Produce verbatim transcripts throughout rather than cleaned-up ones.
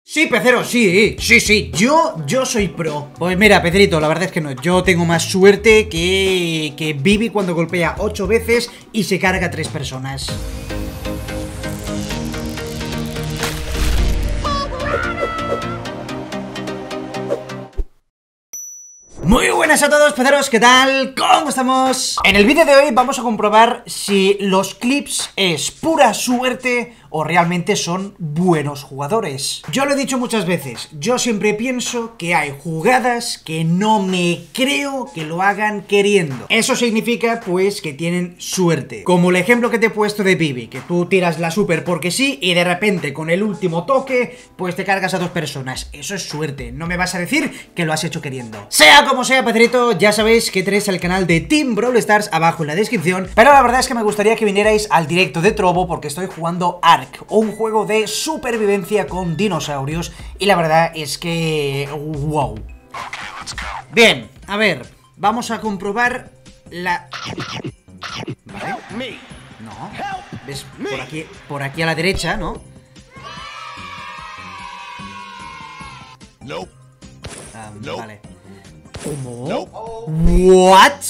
Sí, pecero, sí, sí, sí, yo, yo soy pro. Pues mira, Pedrito, la verdad es que no. Yo tengo más suerte que, que Bibi cuando golpea ocho veces y se carga a tres personas. Muy buenas a todos, peceros, ¿qué tal? ¿Cómo estamos? En el vídeo de hoy vamos a comprobar si los clips es pura suerte o realmente son buenos jugadores. Yo lo he dicho muchas veces, yo siempre pienso que hay jugadas que no me creo que lo hagan queriendo. Eso significa pues que tienen suerte. Como el ejemplo que te he puesto de Bibi, que tú tiras la super porque sí y de repente con el último toque pues te cargas a dos personas. Eso es suerte, no me vas a decir que lo has hecho queriendo. Sea como sea, Pedrito, ya sabéis que tenéis el canal de Team Brawl Stars abajo en la descripción, pero la verdad es que me gustaría que vinierais al directo de Trovo porque estoy jugando Ark, un juego de supervivencia con dinosaurios, y la verdad es que... wow. Bien, a ver, vamos a comprobar la... ¿Vale? No, ¿ves? Por aquí, por aquí a la derecha, ¿no? Um, Nope. Vale. ¿Cómo? What?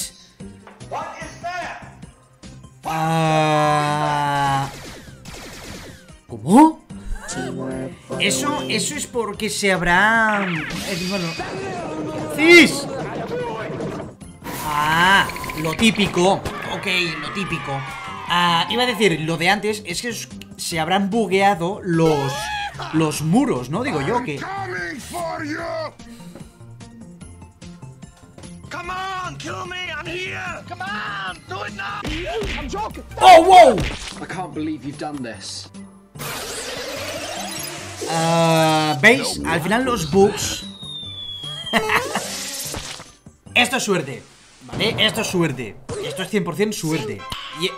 Ah... ¿Cómo? Eso, eso es porque se habrá... eh, bueno... ¡Cis! Ah, lo típico. Ok, lo típico. Ah, iba a decir, lo de antes es que se habrán bugueado los... los muros, ¿no? Digo yo que... Come on, kill me, I'm here. Come on, do it now. I'm joking. ¡Oh, wow! I can't believe you've done this. Uh, ¿Veis? Al final los bugs... Esto es suerte, ¿vale? Esto es suerte. Esto es cien por cien suerte. Y...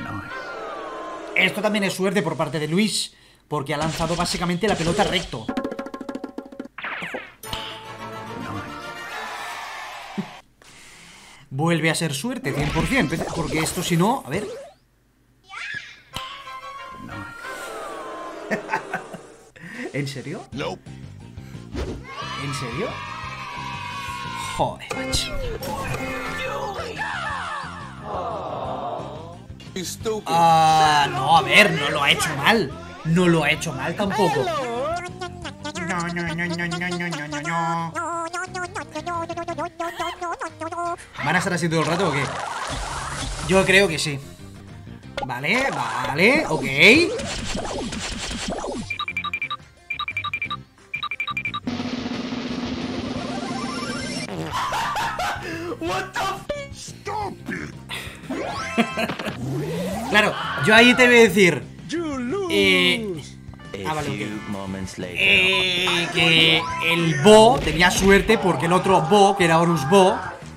esto también es suerte por parte de Luis, porque ha lanzado básicamente la pelota recto. Vuelve a ser suerte, cien por cien, porque esto si no... A ver... ¿En serio? Nope. ¿En serio? Joder, macho. You stupid. Ah, no, a ver, no lo ha hecho mal. No lo ha hecho mal tampoco. No, no, no, no, no, no, no, no, no. ¿Van a estar así todo el rato o qué? Yo creo que sí. Vale, vale, ok. What the stupid? Claro, yo ahí te voy a decir eh, ah, vale, ok. eh, que el Bo tenía suerte porque el otro Bo, que era Horus Bo,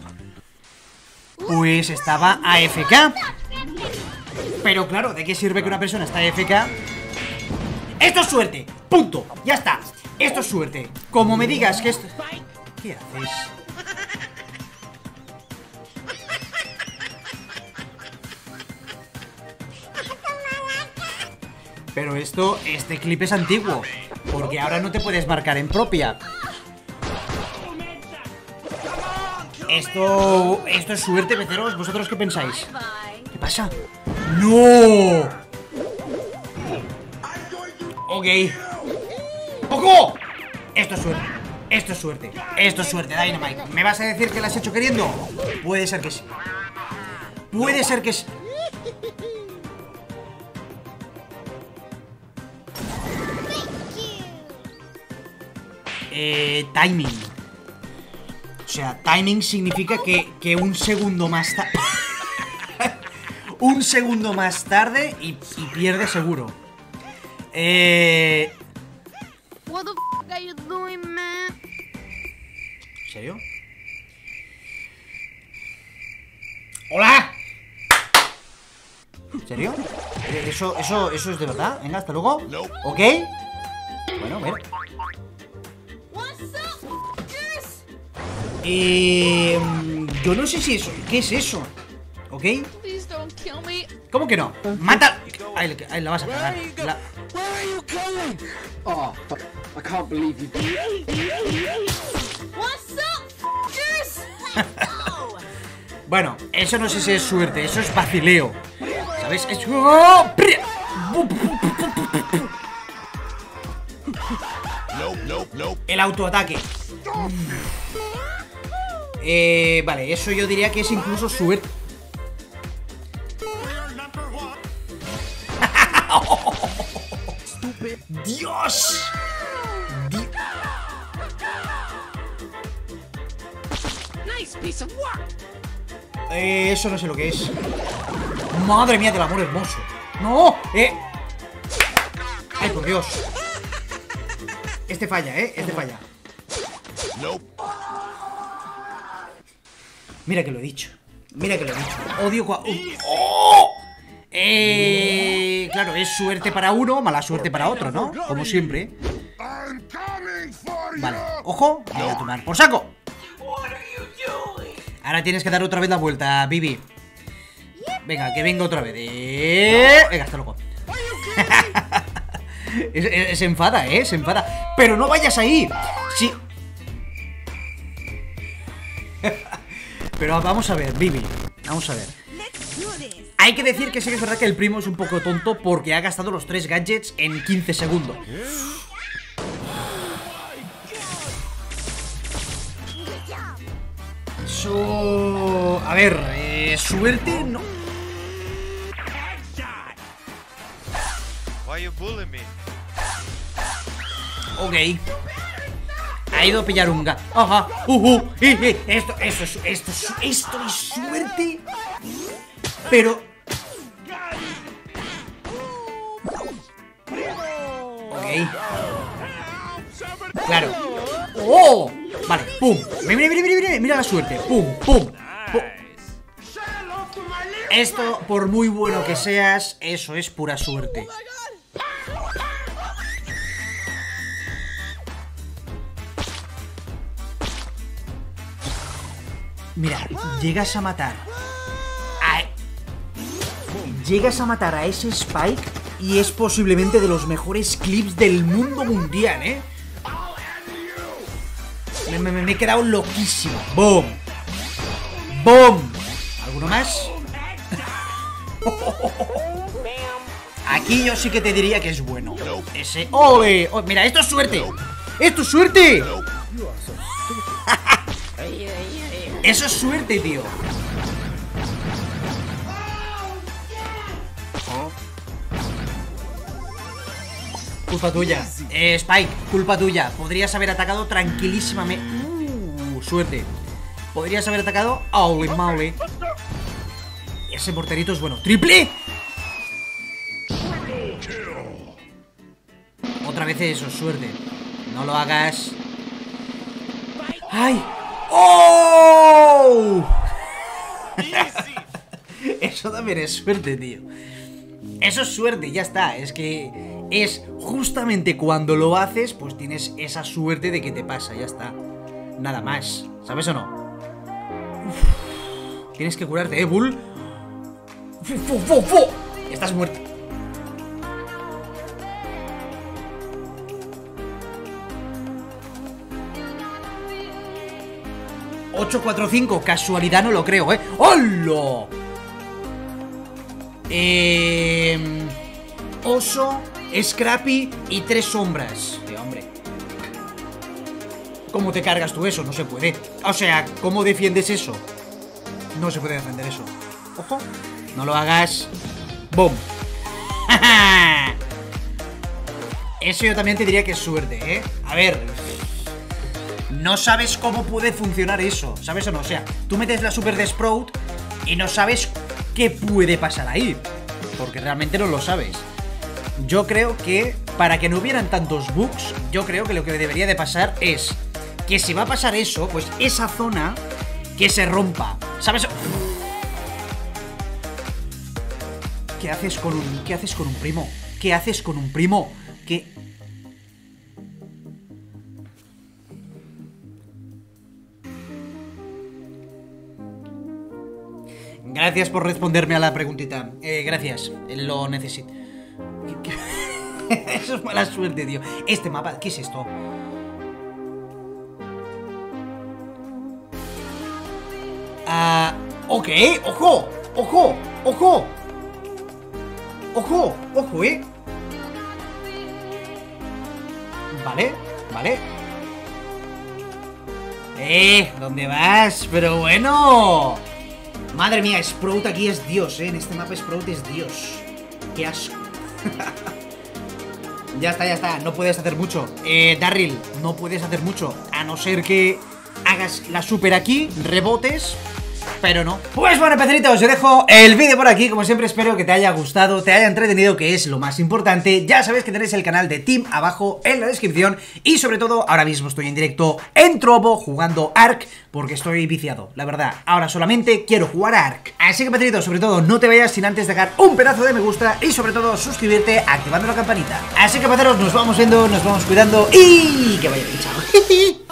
pues estaba A F K. Pero claro, ¿de qué sirve que una persona está A F K? Esto es suerte, punto, ya está. Esto es suerte. Como me digas que esto... ¿Qué haces? Pero esto, este clip es antiguo, porque ahora no te puedes marcar en propia. Esto, esto es suerte, peceros. ¿Vosotros qué pensáis? ¿Qué pasa? ¡No! Ok. ¡Ojo! Esto es suerte. Esto es suerte. Esto es suerte, Dynamite. ¿Me vas a decir que lo has hecho queriendo? Puede ser que sí. Puede ser que sí. Eh, timing. O sea, timing significa que, que un segundo más tarde... un segundo más tarde y, y pierde seguro. Eh... What the f are you doing, man? ¿En serio? ¡Hola! ¿En serio? ¿Eso, eso, eso es de verdad? Venga, hasta luego. ¿Ok? Bueno, a ver. Eh, yo no sé si eso... ¿Qué es eso? ¿Ok? Please don't kill me. ¿Cómo que no? ¡Mata! Ahí, ahí la vas a cagar. La... Oh, fuck. I can't believe you. What's up, f***ers? Bueno, eso no sé si es suerte, eso es vacileo. ¿Sabes? Es... ¡Oh! El autoataque. Eh, vale, eso yo diría que es incluso suerte. ¡Dios! Di Nice piece of work. eh, eso no sé lo que es. Madre mía del amor hermoso. ¡No! ¡Eh! ¡Ay, por Dios! Este falla, ¿eh? Este falla. Mira que lo he dicho. Mira que lo he dicho. Odio cua... ¡Oh! Eh... Claro, es suerte para uno, mala suerte para otro, ¿no? Como siempre. Vale, ojo, voy a tomar por saco. Ahora tienes que dar otra vez la vuelta, Bibi. Venga, que venga otra vez. eh... Venga, está loco. es, es, se enfada, ¿eh? Se enfada. Pero no vayas ahí. Sí. Pero vamos a ver, Bibi. Vamos a ver. Hay que decir que sí que es verdad que el primo es un poco tonto porque ha gastado los tres gadgets en quince segundos. Eso... A ver, eh, suerte no... Why you bullying me? Ok. Ha ido a pillar un gas. Ajá. Uh, uh, eh, eh. Esto, esto, es, esto, es, esto es suerte. Pero... Ok. Claro. ¡Oh! Vale, pum. Mira, mira, mira, mira, mira la suerte. Pum, pum, pum. Esto, por muy bueno que seas, eso es pura suerte. Mira, llegas a matar a... Llegas a matar a ese Spike y es posiblemente de los mejores clips del mundo mundial, ¿eh? Me, me, me he quedado loquísimo. ¡Boom! ¡Boom! ¿Alguno más? Aquí yo sí que te diría que es bueno. Ese... ¡Ole! Oh, mira, esto es suerte. ¡Esto es suerte! Eso es suerte, tío. Culpa tuya. Eh, Spike, culpa tuya. Podrías haber atacado tranquilísimamente. Uh, suerte. Podrías haber atacado. Holy moly. Ese porterito es bueno. ¡Triple! Otra vez eso, suerte. No lo hagas. ¡Ay! ¡Oh! Eso también es suerte, tío. Eso es suerte, ya está. Es que es justamente cuando lo haces, pues tienes esa suerte de que te pasa, ya está. Nada más, ¿sabes o no? Uf. Tienes que curarte, ¿eh, Bull? ¡Fu, fu, fu, fu! Estás muerto. ocho cuatro cinco, casualidad no lo creo, ¿eh? ¡Hola! Eh... Oso, Scrappy y tres sombras. Eh, hombre. ¿Cómo te cargas tú eso? No se puede. O sea, ¿cómo defiendes eso? No se puede defender eso. Ojo. No lo hagas. ¡Bum! Eso yo también te diría que es suerte, ¿eh? A ver... No sabes cómo puede funcionar eso, ¿sabes o no? O sea, tú metes la super de Sprout y no sabes qué puede pasar ahí, porque realmente no lo sabes. Yo creo que para que no hubieran tantos bugs, yo creo que lo que debería de pasar es que si va a pasar eso, pues esa zona que se rompa, ¿sabes? ¿Qué haces con un, qué haces con un primo? ¿Qué haces con un primo? ¿Qué...? Gracias por responderme a la preguntita. Eh, gracias. Lo necesito. Eso Eso es mala suerte, tío. Este mapa, ¿qué es esto? Ah, ok, ojo, ojo, ojo. Ojo, ojo, eh. Vale, vale. Eh, ¿dónde vas? Pero bueno. Madre mía, Sprout aquí es Dios, eh. En este mapa Sprout es Dios. Qué asco. Ya está, ya está, no puedes hacer mucho. Eh, Darryl, no puedes hacer mucho. A no ser que hagas la super aquí, rebotes, pero no. Pues bueno, peceritos, os dejo el vídeo por aquí. Como siempre, espero que te haya gustado, te haya entretenido, que es lo más importante. Ya sabéis que tenéis el canal de Team abajo en la descripción. Y sobre todo, ahora mismo estoy en directo en Trovo jugando Ark, porque estoy viciado, la verdad. Ahora solamente quiero jugar a Ark. Así que, peceritos, sobre todo, no te vayas sin antes dejar un pedazo de me gusta. Y sobre todo, suscribirte activando la campanita. Así que, peceros, nos vamos viendo, nos vamos cuidando. Y que vaya bien, chao.